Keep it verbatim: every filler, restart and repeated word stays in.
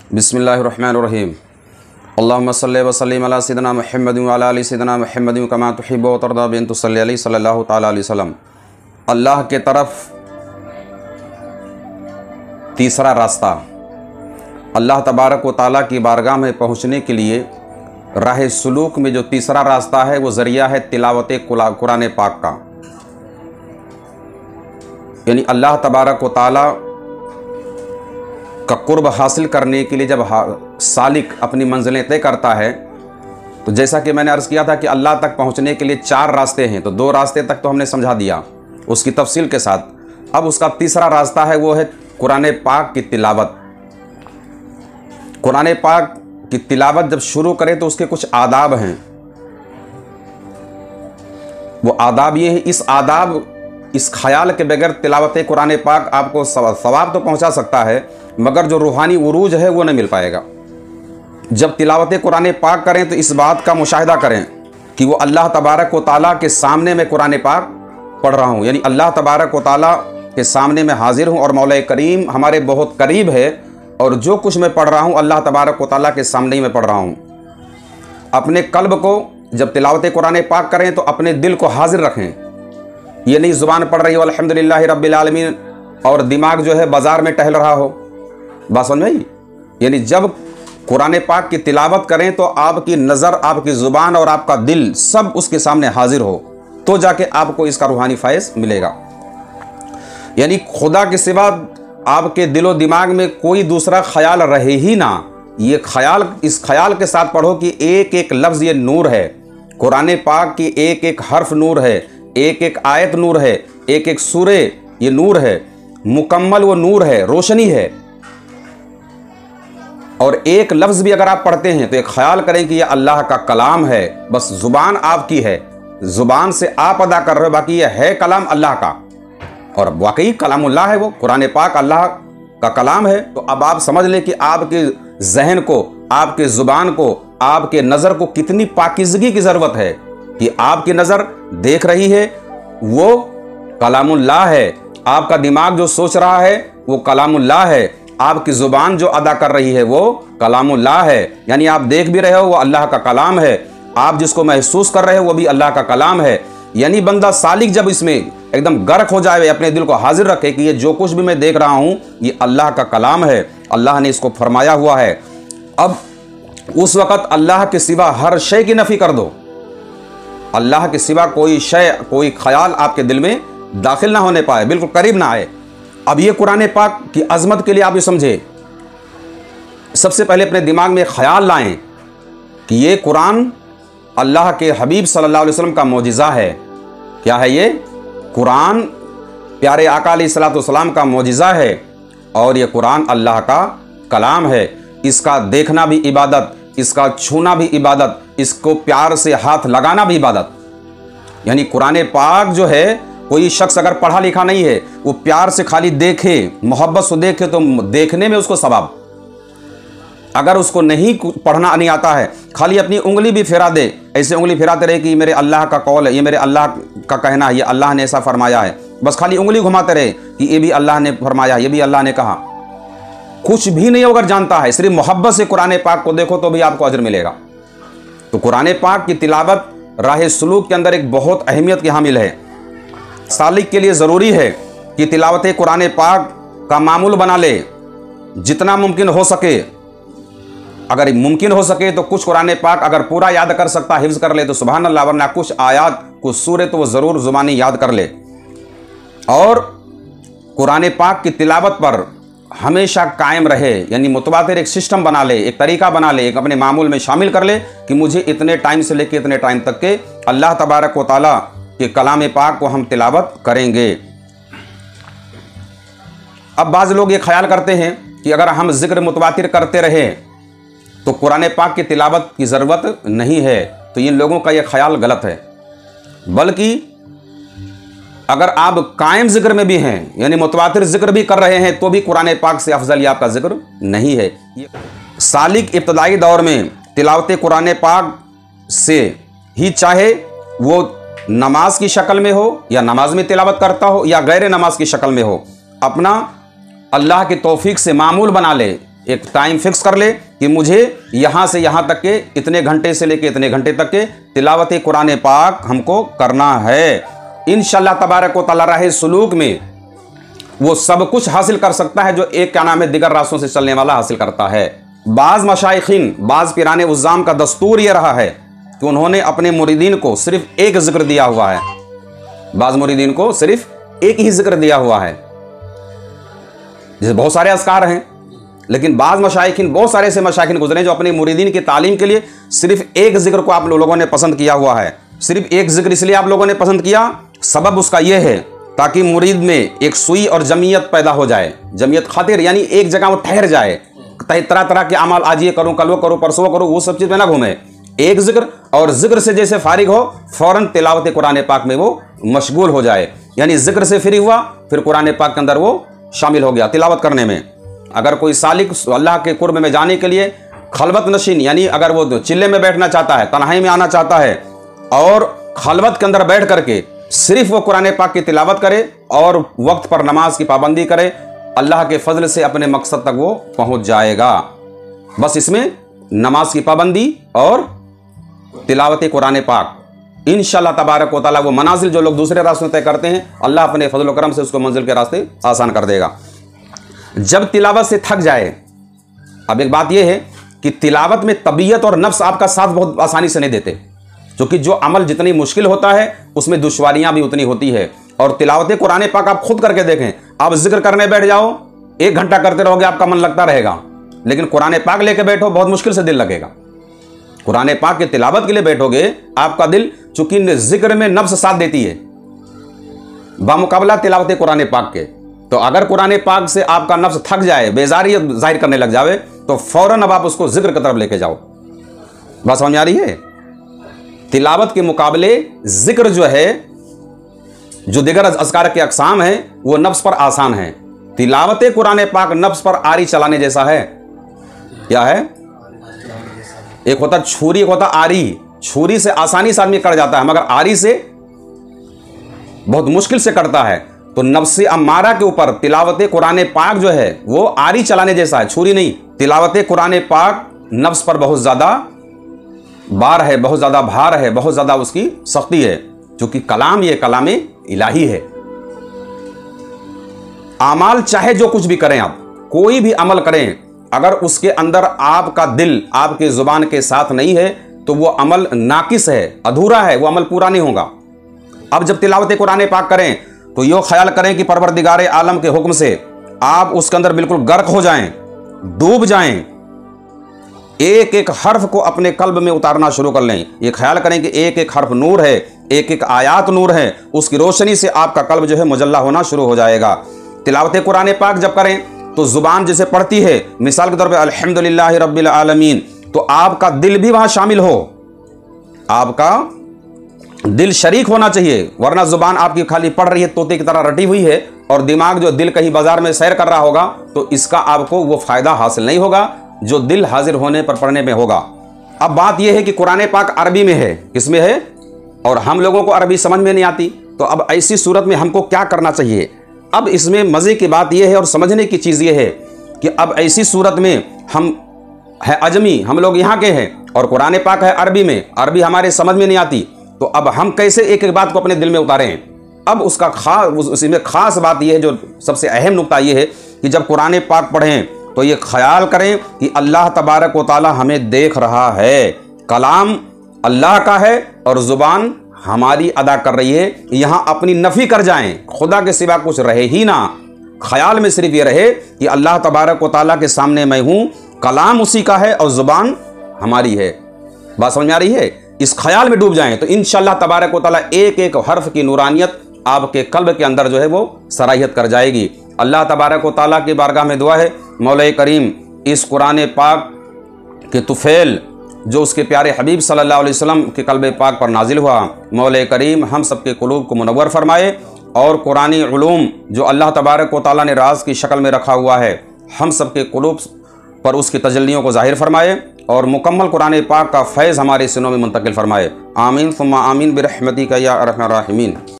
बिस्मिल्लाहिर्रहमानिर्रहीम। अल्लाहुम्मा सल्लि व सल्लिम अला सय्यिदिना मुहम्मदिन व अला आलि सय्यिदिना मुहम्मदिन कमा तुहिब्बु व तर्दा बिन तुसल्ली अलैहि सल्लल्लाहु तआला अलैहि वसल्लम। अल्लाह के तरफ तीसरा रास्ता, अल्लाह तबारक व तआला की बारगाह में पहुँचने के लिए राह सुलूक में जो तीसरा रास्ता है वो ज़रिया है तिलावत कुरान पाक का। यानी अल्लाह तबारक व तआला का कुर्ब हासिल करने के लिए जब सालिक अपनी मंजिलें तय करता है, तो जैसा कि मैंने अर्ज़ किया था कि अल्लाह तक पहुंचने के लिए चार रास्ते हैं, तो दो रास्ते तक तो हमने समझा दिया उसकी तफसील के साथ। अब उसका तीसरा रास्ता है वो है कुरान पाक की तिलावत। कुरान पाक की तिलावत जब शुरू करें तो उसके कुछ आदाब हैं। वो आदाब ये है, इस आदाब इस ख्याल के बगैर तिलावत कुरान पाक आपको सवाब तो पहुंचा सकता है, मगर जो रूहानी उरूज है वो नहीं मिल पाएगा। जब तिलावत कुरान पाक करें तो इस बात का मुशाहिदा करें कि वो अल्लाह तबारक व तआला के सामने मैं कुरान पाक पढ़ रहा हूँ, यानी अल्लाह तबारक व तआला के सामने मैं हाजिर हूँ और मौला करीम हमारे बहुत करीब है, और जो कुछ मैं पढ़ रहा हूँ अल्लाह तबारक व तआला के सामने ही मैं पढ़ रहा हूँ। अपने कल्ब को जब तिलावत कुरान पाक करें तो अपने दिल को हाजिर रखें। ये नहीं ज़ुबान पढ़ रही हो अल्हम्दुलिल्लाहि रब्बिल आलमीन और दिमाग जो है बाज़ार में टहल रहा हो, बात समझ में आई। यानी जब कुरान पाक की तिलावत करें तो आपकी नज़र, आपकी ज़ुबान और आपका दिल सब उसके सामने हाजिर हो, तो जाके आपको इसका रूहानी फ़ैज़ मिलेगा। यानी खुदा के सिवा आपके दिलो दिमाग में कोई दूसरा ख्याल रहे ही ना। ये ख्याल, इस ख्याल के साथ पढ़ो कि एक एक लफ्ज़ ये नूर है, कुरान पाक की एक एक हर्फ नूर है, एक एक आयत नूर है, एक एक सूरे ये नूर है, मुकम्मल वो नूर है, रोशनी है। और एक लफ्ज़ भी अगर आप पढ़ते हैं तो एक ख्याल करें कि ये अल्लाह का कलाम है, बस ज़ुबान आपकी है, ज़ुबान से आप अदा कर रहे हो, बाकी ये है कलाम अल्लाह का, और वाकई कलामुल्लाह है वो, कुरान पाक अल्लाह का कलाम है। तो अब आप समझ लें कि आपके जहन को, आपके ज़ुबान को, आपके नज़र को कितनी पाकीज़गी की ज़रूरत है कि आपकी नज़र देख रही है वो कलामुल्लाह है, आपका दिमाग जो सोच रहा है वो कलामुल्लाह है, आपकी ज़ुबान जो अदा कर रही है वो कलामुल्लाह है। यानी आप देख भी रहे हो वो अल्लाह का कलाम है, आप जिसको महसूस कर रहे हो वो भी अल्लाह का कलाम है। यानी बंदा सालिक जब इसमें एकदम गर्क हो जाए, अपने दिल को हाजिर रखे कि ये जो कुछ भी मैं देख रहा हूँ ये अल्लाह का कलाम है, अल्लाह ने इसको फरमाया हुआ है। अब उस वक़्त अल्लाह के सिवा हर शय की नफ़ी कर दो, अल्लाह के सिवा कोई शय, कोई ख्याल आपके दिल में दाखिल ना होने पाए, बिल्कुल करीब ना आए। अब ये कुरान पाक की अजमत के लिए आप ये समझे, सबसे पहले अपने दिमाग में ख्याल लाएं कि ये कुरान अल्लाह के हबीब सल्लल्लाहु अलैहि वसल्लम का मोजिज़ा है। क्या है ये? कुरान प्यारे आका अलैहिस्सलातु वस्सलाम का मोजिज़ा है, और ये कुरान अल्लाह का कलाम है। इसका देखना भी इबादत, इसका छूना भी इबादत, इसको प्यार से हाथ लगाना भी इबादत। यानी कुरान पाक जो है, कोई शख्स अगर पढ़ा लिखा नहीं है, वो प्यार से खाली देखे, मोहब्बत से देखे तो देखने में उसको सवाब। अगर उसको नहीं पढ़ना नहीं आता है, खाली अपनी उंगली भी फिरा दे, ऐसे उंगली फिराते रहे कि ये मेरे अल्लाह का कौल है, ये मेरे अल्लाह का कहना है, ये अल्लाह ने ऐसा फरमाया है, बस खाली उंगली घुमाते रहे कि ये भी अल्लाह ने फरमाया, ये भी अल्लाह ने कहा, कुछ भी नहीं अगर जानता है, सिर्फ मोहब्बत से कुरान पाक को देखो तो भी आपको अजर मिलेगा। तो कुरान पाक की तिलावत राह सुलूक के अंदर एक बहुत अहमियत की हामिल है। सालिक के लिए ज़रूरी है कि तिलावत कुरान पाक का मामूल बना ले, जितना मुमकिन हो सके। अगर मुमकिन हो सके तो कुछ कुरान पाक अगर पूरा याद कर सकता, हिफ्ज़ कर ले तो सुभान अल्लाह, वरना कुछ आयात, कुछ सूरे तो वो ज़रूर ज़ुबानी याद कर ले। और कुरान पाक की तिलावत पर हमेशा कायम रहे, यानी मुतवातिर एक सिस्टम बना ले, एक तरीका बना ले, एक अपने मामूल में शामिल कर ले कि मुझे इतने टाइम से लेकर इतने टाइम तक के अल्लाह तबारक व तआला के कलाम पाक को हम तिलावत करेंगे। अब बाज़ लोग ये ख्याल करते हैं कि अगर हम जिक्र मुतवातिर करते रहें तो कुरान पाक की तिलावत की ज़रूरत नहीं है, तो इन लोगों का ये ख्याल गलत है। बल्कि अगर आप कायम जिक्र में भी हैं, यानी मुतवातिर जिक्र भी कर रहे हैं, तो भी कुरान पाक से अफजल आपका जिक्र नहीं है। सालिक इब्तदाई दौर में तिलावत कुरान पाक से ही, चाहे वो नमाज की शक्ल में हो या नमाज में तिलावत करता हो या गैर नमाज की शक्ल में हो, अपना अल्लाह की तौफीक से मामूल बना ले एक टाइम फिक्स कर ले कि मुझे यहाँ से यहाँ तक के इतने घंटे से लेके इतने घंटे तक के तिलावत कुरान पाक हमको करना है। इंशाअल्लाह तबारक व तआला राह सुलूक में वो सब कुछ हासिल कर सकता है जो एक क्या नाम है दिगर रास्तों से चलने वाला हासिल करता है। बाज़ मशाइखीन, बाज़ पिराने उज़्ज़ाम का दस्तूर ये रहा है कि उन्होंने अपने मुरीदीन को सिर्फ एक जिक्र दिया हुआ है। बाज़ मुरीदीन को सिर्फ एक ही जिक्र दिया हुआ है। जैसे बहुत सारे अस्कार हैं, लेकिन बाज़ मशाइखीन, बहुत सारे ऐसे मशाइखीन गुजरे जो अपने मुरीदीन की तालीम के लिए सिर्फ एक जिक्र को आप लोगों ने पसंद किया हुआ है। सिर्फ एक जिक्र इसलिए आप लोगों ने पसंद किया, सबब उसका यह है ताकि मुरीद में एक सुई और जमीयत पैदा हो जाए। जमीयत खातिर यानी एक जगह वो ठहर जाए, तरह तरह के अमाल आज ये करूँ, कल वो करूँ, परसों वो करूँ, वो सब चीज़ में ना घूमे। एक जिक्र, और जिक्र से जैसे फारिग हो फौरन तिलावत कुरान पाक में वो मशगूल हो जाए। यानी जिक्र से फ्री हुआ, फिर कुरान पाक के अंदर वो शामिल हो गया तिलावत करने में। अगर कोई सालिक अल्लाह के कुर्ब में जाने के लिए खलवत नशीन, यानी अगर वो चिल्ले में बैठना चाहता है, तन्हाई में आना चाहता है और खलवत के अंदर बैठ करके सिर्फ वो कुरान पाक की तिलावत करे और वक्त पर नमाज की पाबंदी करे, अल्लाह के फजल से अपने मकसद तक वो पहुंच जाएगा। बस इसमें नमाज की पाबंदी और तिलावत कुरान पाक, इंशाअल्लाह तबारक व तआला वो मनाजिल जो लोग दूसरे रास्तों तय करते हैं, अल्लाह अपने फजल करम से उसको मंजिल के रास्ते आसान कर देगा। जब तिलावत से थक जाए, अब एक बात यह है कि तिलावत में तबीयत और नफ्स आपका साथ बहुत आसानी से नहीं देते, क्योंकि जो अमल जितनी मुश्किल होता है उसमें दुश्वारियां भी उतनी होती है। और तिलावत कुरान पाक आप खुद करके देखें, आप जिक्र करने बैठ जाओ, एक घंटा करते रहोगे, आपका मन लगता रहेगा, लेकिन कुरान पाक लेके बैठो, बहुत मुश्किल से दिल लगेगा। कुरान पाक की तिलावत के लिए बैठोगे, आपका दिल, चूंकि जिक्र में नफ्स साथ देती है बामुकाबला तिलावत कुरान पाक के, तो अगर कुरान पाक से आपका नफ्स थक जाए, बेजारी जाहिर करने लग जावे, तो फौरन अब आप उसको जिक्र की तरफ लेके जाओ। बात समझ आ रही है? तिलावत के मुकाबले जिक्र जो है, जो दिगर अज़कार के अक़साम है, वो नफ्स पर आसान है। तिलावत कुरान पाक नफ्स पर आरी चलाने जैसा है। क्या है? एक होता छुरी, एक होता आरी। छुरी से आसानी से आदमी कट जाता है, मगर आरी से बहुत मुश्किल से कटता है। तो नफ्स अम्मारा के ऊपर तिलावत कुरान पाक जो है वो आरी चलाने जैसा है, छुरी नहीं। तिलावत कुरान पाक नफ्स पर बहुत ज़्यादा बार है, बहुत ज़्यादा भार है, बहुत ज़्यादा उसकी सख्ती है, क्योंकि कलाम ये कलाम इलाही है। आमाल चाहे जो कुछ भी करें, आप कोई भी अमल करें, अगर उसके अंदर आपका दिल आपके ज़ुबान के साथ नहीं है तो वो अमल नाकिस है, अधूरा है, वो अमल पूरा नहीं होगा। अब जब तिलावत कुरान पाक करें तो यो ख्याल करें कि परवरदिगार आलम के हुक्म से आप उसके अंदर बिल्कुल गर्क हो जाएं, डूब जाएं, एक एक हर्फ को अपने कल्ब में उतारना शुरू कर लें। ये ख्याल करें कि एक एक हर्फ नूर है, एक एक आयात नूर है, उसकी रोशनी से आपका कल्ब जो है मुजल्ला होना शुरू हो जाएगा। तिलावत कुरान पाक जब करें तो जुबान जैसे पढ़ती है, मिसाल के तौर पे अल्हम्दुलिल्लाहि रब्बिल आलमीन, तो आपका दिल भी वहां शामिल हो, आपका दिल शरीक होना चाहिए। वरना जुबान आपकी खाली पढ़ रही है, तोते की तरह रटी हुई है, और दिमाग जो दिल कहीं बाजार में सैर कर रहा होगा, तो इसका आपको वो फायदा हासिल नहीं होगा जो दिल हाजिर होने पर पढ़ने में होगा। अब बात यह है कि कुरान पाक अरबी में है, किसमें है, और हम लोगों को अरबी समझ में नहीं आती। तो अब ऐसी सूरत में हमको क्या करना चाहिए? अब इसमें मज़े की बात यह है और समझने की चीज़ यह है कि अब ऐसी सूरत में हम है अजमी, हम लोग यहाँ के हैं, और कुरान पाक है अरबी में, अरबी हमारे समझ में नहीं आती, तो अब हम कैसे एक एक बात को अपने दिल में उतारें? अब उसका खास उसमें खास बात यह है, जो सबसे अहम नुक्ता यह है कि जब कुरान पाक पढ़ें तो ये ख्याल करें कि अल्लाह तबारक व तआला हमें देख रहा है, कलाम अल्लाह का है और ज़ुबान हमारी अदा कर रही है। यहाँ अपनी नफ़ी कर जाएं, खुदा के सिवा कुछ रहे ही ना, ख्याल में सिर्फ ये रहे कि अल्लाह तबारक व तआला के सामने मैं हूँ, कलाम उसी का है और ज़ुबान हमारी है। बात समझ में आ रही है? इस ख्याल में डूब जाएं तो इंशाअल्लाह तबारक व तआला एक एक हर्फ की नूरानियत आपके कल्ब के अंदर जो है वो सराहियत कर जाएगी। अल्लाह तबारक व तआला की बारगाह में दुआ है, मौला करीम इस कुरान पाक के तुफ़ैल जो उसके प्यारे हबीब सल्लल्लाहु अलैहि वसल्लम के कल्ब पाक पर नाजिल हुआ, मौला करीम हम सबके कुलूब को मुनव्वर फरमाए, और कुरानी उलूम जो अल्लाह तबारक व तआला ने राज की शक्ल में रखा हुआ है, हम सबके कुलूब पर उसकी तजल्लियों को ज़ाहिर फरमाए, और मुकम्मल कुरान पाक का फैज़ हमारे सिनों में मुंतकिल फरमाए। आमीन सुम्मा आमीन बिरहमतिका या अरहमर राहिमीन।